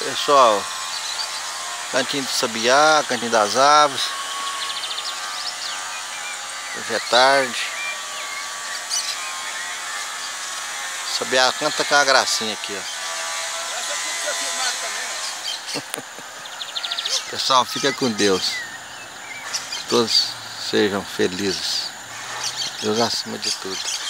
Pessoal, cantinho do sabiá, cantinho das aves. Hoje é tarde. Sabiá canta com uma gracinha aqui, ó. Pessoal, fica com Deus. Que todos sejam felizes. Deus acima de tudo.